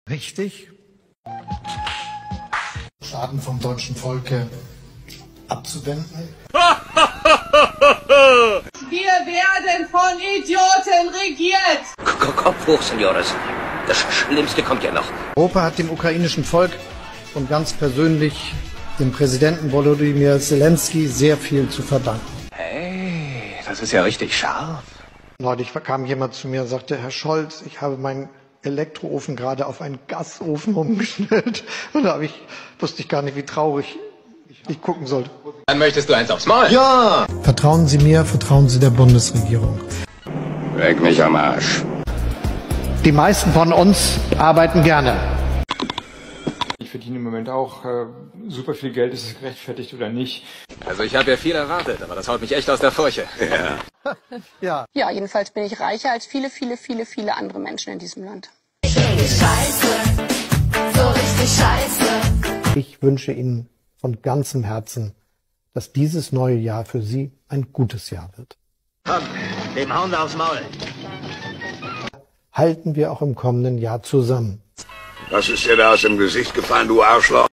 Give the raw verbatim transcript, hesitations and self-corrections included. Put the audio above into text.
Richtig. Schaden vom deutschen Volke abzuwenden. Wir werden von Idioten regiert. Kopf hoch, Senores. Das Schlimmste kommt ja noch. Europa hat dem ukrainischen Volk und ganz persönlich dem Präsidenten Volodymyr Zelensky sehr viel zu verdanken. Hey, das ist ja richtig scharf. Neulich kam jemand zu mir und sagte, Herr Scholz, ich habe meinen Elektroofen gerade auf einen Gasofen umgestellt. Und da habe ich, wusste ich gar nicht, wie traurig ich gucken sollte. Dann möchtest du eins aufs Maul? Ja! Vertrauen Sie mir, vertrauen Sie der Bundesregierung. Leck mich am Arsch. Die meisten von uns arbeiten gerne. Ich verdiene im Moment auch äh, super viel Geld, ist es gerechtfertigt oder nicht? Also ich habe ja viel erwartet, aber das haut mich echt aus der Furche. Ja. Ja. Ja, jedenfalls bin ich reicher als viele, viele, viele, viele andere Menschen in diesem Land. Scheiße, so richtig scheiße. Ich wünsche Ihnen von ganzem Herzen, dass dieses neue Jahr für Sie ein gutes Jahr wird. Komm, dem hauen wir aufs Maul. Halten wir auch im kommenden Jahr zusammen. Was ist dir da aus dem Gesicht gefallen, du Arschloch?